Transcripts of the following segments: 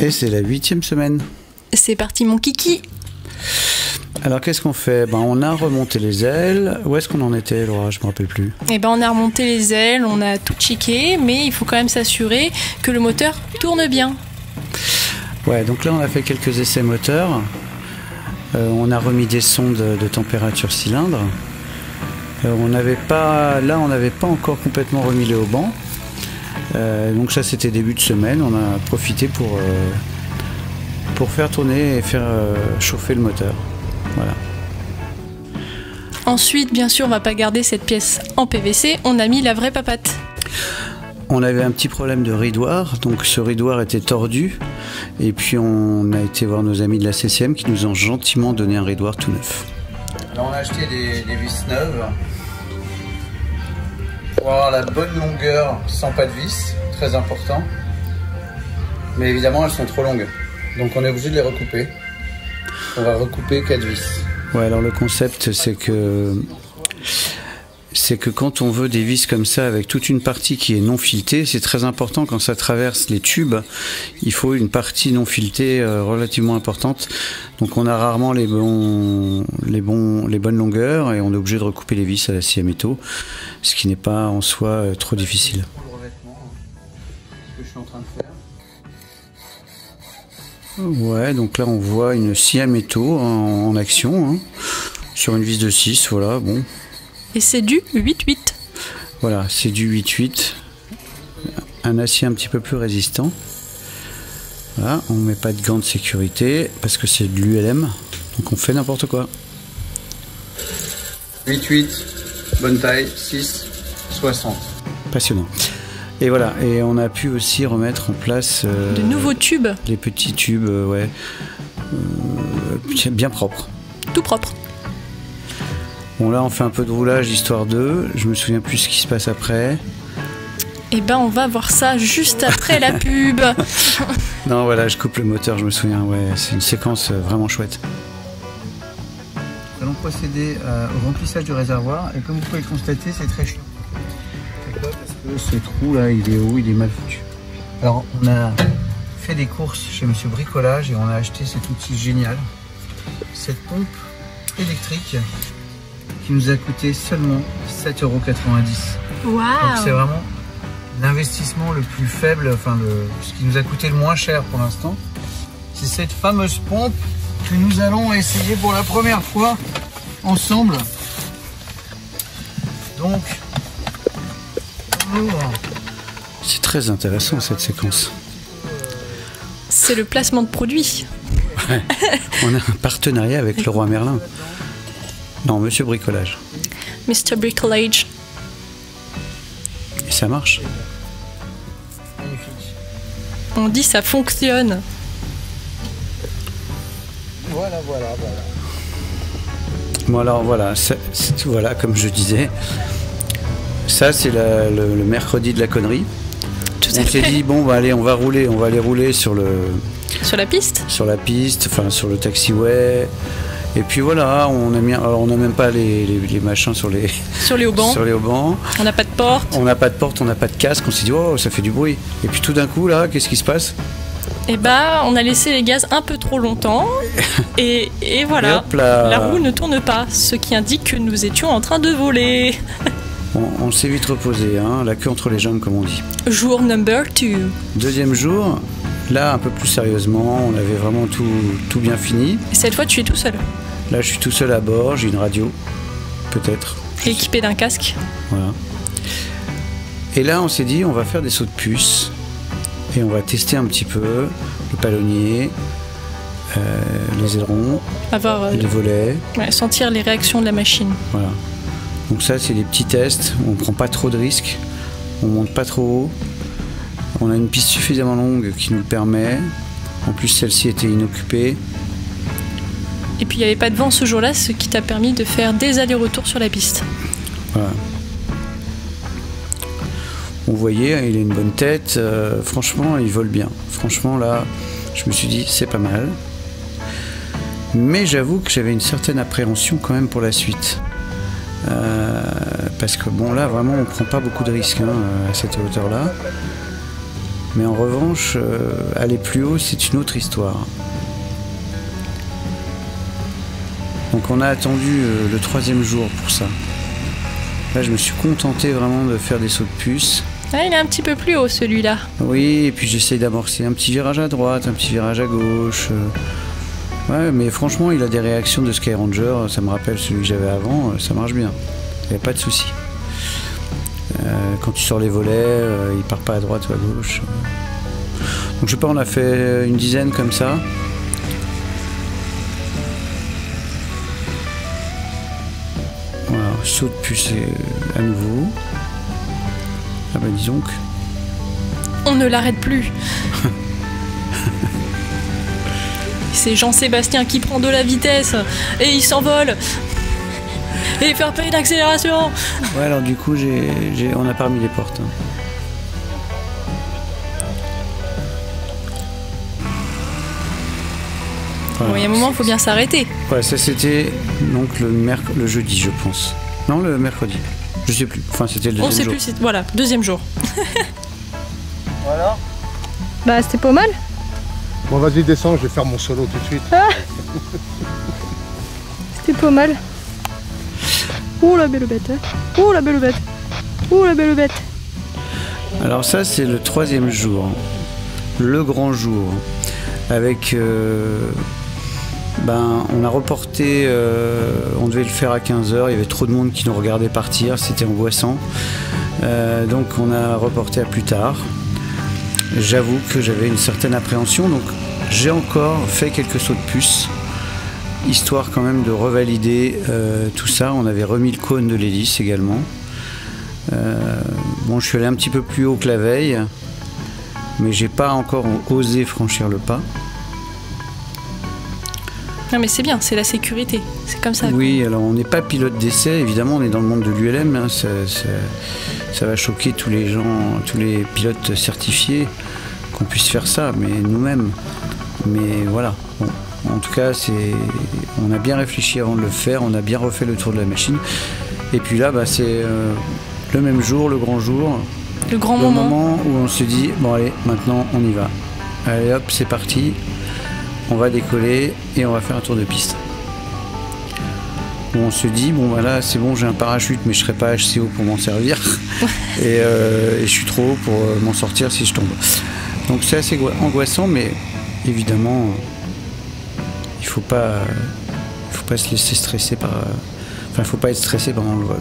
Et c'est la 8e semaine. C'est parti mon kiki. Alors qu'est-ce qu'on fait? On a remonté les ailes. Où est-ce qu'on en était, Laura? Je me rappelle plus. On a remonté les ailes, on a tout checké, mais il faut quand même s'assurer que le moteur tourne bien. Ouais, donc là on a fait quelques essais moteurs. On a remis des sondes de température cylindre. On n'avait pas encore complètement remis les haubans. Donc ça c'était début de semaine. On a profité pour faire tourner et faire chauffer le moteur. Voilà. Ensuite, bien sûr, on va pas garder cette pièce en PVC. On a mis la vraie papate. On avait un petit problème de ridoir, donc ce ridoir était tordu. Et puis on a été voir nos amis de la CCM qui nous ont gentiment donné un ridoir tout neuf. Alors on a acheté des vis neuves pour avoir la bonne longueur sans pas de vis, très important. Mais évidemment elles sont trop longues, donc on est obligé de les recouper. On va recouper 4 vis. Ouais, alors le concept c'est que quand on veut des vis comme ça avec toute une partie qui est non filetée, c'est très important quand ça traverse les tubes, il faut une partie non filetée relativement importante. Donc on a rarement les bonnes longueurs et on est obligé de recouper les vis à la scie à métaux, ce qui n'est pas en soi trop difficile. Ouais, donc là on voit une scie à métaux en action, hein, sur une vis de 6, voilà, bon. Et c'est du 8-8. Voilà, c'est du 8-8, un acier un petit peu plus résistant. Voilà, on ne met pas de gants de sécurité parce que c'est de l'ULM, donc on fait n'importe quoi. 8-8, bonne taille, 6, 60. Passionnant. Et voilà, et on a pu aussi remettre en place de nouveaux tubes. Les petits tubes, ouais, bien propres. Tout propre. Bon, là on fait un peu de roulage histoire de, je me souviens plus ce qui se passe après. On va voir ça juste après la pub. Non, voilà, je coupe le moteur, je me souviens, ouais, c'est une séquence vraiment chouette. Nous allons procéder au remplissage du réservoir, et comme vous pouvez le constater, c'est très chiant. Pourquoi? Parce que ce trou là, il est haut, il est mal foutu. Alors, on a fait des courses chez Monsieur Bricolage et on a acheté cet outil génial, cette pompe électrique qui nous a coûté seulement 7,90 €. Wow. Donc c'est vraiment l'investissement le plus faible, enfin ce qui nous a coûté le moins cher pour l'instant. C'est cette fameuse pompe que nous allons essayer pour la première fois ensemble. Donc, c'est très intéressant cette séquence. C'est le placement de produit. Ouais. On a un partenariat avec Leroy Merlin. Non, Monsieur Bricolage. Mr. Bricolage. Et ça marche. On dit ça fonctionne. Voilà. Bon alors voilà, voilà comme je disais, ça c'est le mercredi de la connerie. On s'est dit bon bah allez on va aller rouler sur la piste. Sur la piste, enfin sur le taxiway. Et puis voilà, on n'a même pas les machins sur les haubans. On n'a pas de porte. On n'a pas de casque. On s'est dit oh ça fait du bruit. Et puis tout d'un coup là, qu'est-ce qui se passe? On a laissé les gaz un peu trop longtemps et voilà, et hop là. La roue ne tourne pas, ce qui indique que nous étions en train de voler. On s'est vite reposé, hein, la queue entre les jambes comme on dit. Jour number 2. Deuxième jour, là un peu plus sérieusement, on avait vraiment tout bien fini. Et cette fois tu es tout seul. Là je suis tout seul à bord, j'ai une radio, peut-être. Équipé d'un casque. Voilà. Et là on s'est dit on va faire des sauts de puce. Et on va tester un petit peu le palonnier, les ailerons, les volets. Ouais, sentir les réactions de la machine. Voilà. Donc ça, c'est des petits tests. On ne prend pas trop de risques. On ne monte pas trop haut. On a une piste suffisamment longue qui nous le permet. En plus, celle-ci était inoccupée. Et puis, il n'y avait pas de vent ce jour-là, ce qui t'a permis de faire des allers-retours sur la piste. Voilà. Vous voyez, il a une bonne tête, franchement il vole bien. Franchement là, je me suis dit c'est pas mal. Mais j'avoue que j'avais une certaine appréhension quand même pour la suite. Parce que bon là vraiment on prend pas beaucoup de risques hein, à cette hauteur là. Mais en revanche, aller plus haut, c'est une autre histoire. Donc on a attendu le 3e jour pour ça. Là, je me suis contenté vraiment de faire des sauts de puce. Ah, il est un petit peu plus haut celui-là. Oui, et puis j'essaye d'amorcer un petit virage à droite, un petit virage à gauche. Ouais, mais franchement, il a des réactions de Sky Ranger, ça me rappelle celui que j'avais avant, ça marche bien. Il n'y a pas de souci. Quand tu sors les volets, il part pas à droite ou à gauche. Donc je sais pas, on a fait une dizaine comme ça. Voilà, saut de puce à nouveau. Ah bah disons que... On ne l'arrête plus. C'est Jean-Sébastien qui prend de la vitesse et il s'envole. Et il fait un peu d'accélération. Ouais, alors du coup, on n'a pas remis les portes. Hein. Voilà. Bon, il y a un moment, il faut bien s'arrêter. Ouais, ça c'était donc le jeudi, je pense. Non, le mercredi. Je sais plus. Enfin, c'était le deuxième jour. On sait plus, voilà, 2e jour. Voilà. Bah, c'était pas mal. Bon, vas-y, descends, je vais faire mon solo tout de suite. Ah. C'était pas mal. Oh la belle bête. Oh la belle bête. Oh la belle bête. Alors ça, c'est le 3e jour. Le grand jour. Avec... on a reporté, on devait le faire à 15h, il y avait trop de monde qui nous regardait partir, c'était angoissant. Donc on a reporté à plus tard. J'avoue que j'avais une certaine appréhension, donc j'ai encore fait quelques sauts de puce, histoire quand même de revalider tout ça. On avait remis le cône de l'hélice également. Bon, je suis allé un petit peu plus haut que la veille, mais j'ai pas encore osé franchir le pas. Non mais c'est bien, c'est la sécurité, c'est comme ça. Oui, alors on n'est pas pilote d'essai, évidemment on est dans le monde de l'ULM, hein, ça va choquer tous les gens, tous les pilotes certifiés qu'on puisse faire ça, mais nous-mêmes. Mais voilà, bon, en tout cas on a bien réfléchi avant de le faire, on a bien refait le tour de la machine. Et puis là, c'est le même jour, le grand jour. Le grand le moment où on se dit, bon allez, maintenant on y va. Allez hop, c'est parti. On va décoller et on va faire un tour de piste. Où on se dit, bon voilà, c'est bon, j'ai un parachute, mais je serai pas assez haut pour m'en servir. et je suis trop haut pour m'en sortir si je tombe. Donc c'est assez angoissant, mais évidemment, il faut pas se laisser stresser par... Enfin, il faut pas être stressé pendant le vol.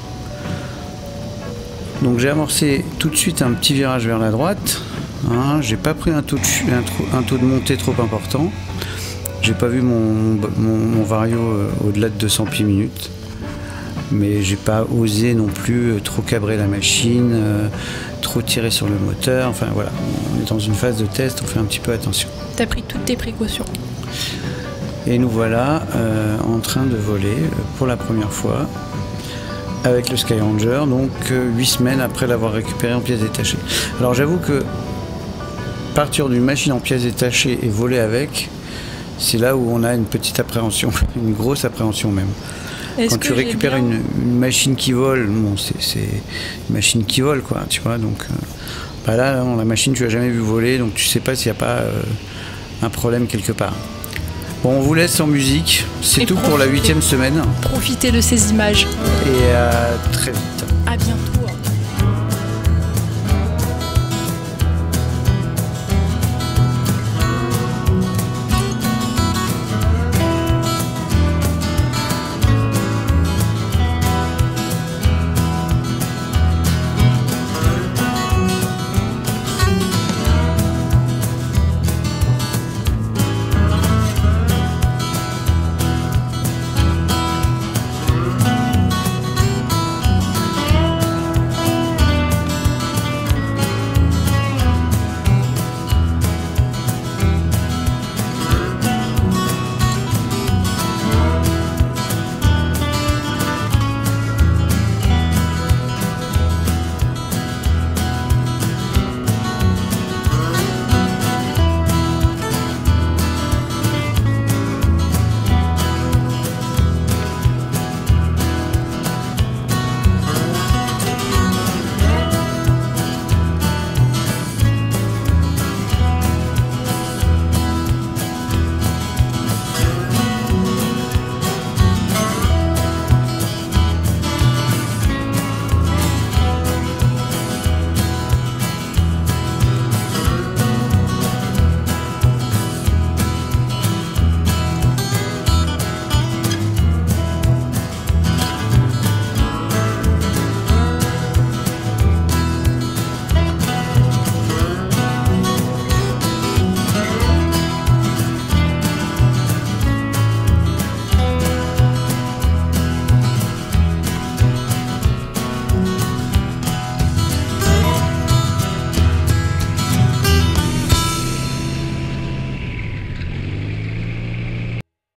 Donc j'ai amorcé tout de suite un petit virage vers la droite. Hein, j'ai pas pris un taux de montée trop important. J'ai pas vu mon vario au-delà de 200 pieds minutes. Mais j'ai pas osé non plus trop cabrer la machine, trop tirer sur le moteur. Enfin voilà, on est dans une phase de test, on fait un petit peu attention. T'as pris toutes tes précautions. Et nous voilà en train de voler pour la première fois avec le Sky Ranger, donc 8 semaines après l'avoir récupéré en pièces détachées. Alors j'avoue que partir d'une machine en pièces détachées et voler avec, c'est là où on a une petite appréhension, une grosse appréhension même. Quand tu récupères une machine qui vole, bon, c'est une machine qui vole, quoi, tu vois, donc là, la machine, tu l'as jamais vu voler, donc tu sais pas s'il n'y a pas un problème quelque part. Bon, on vous laisse en musique, c'est tout pour la 8e semaine. Profitez de ces images. Et à très vite. À bientôt.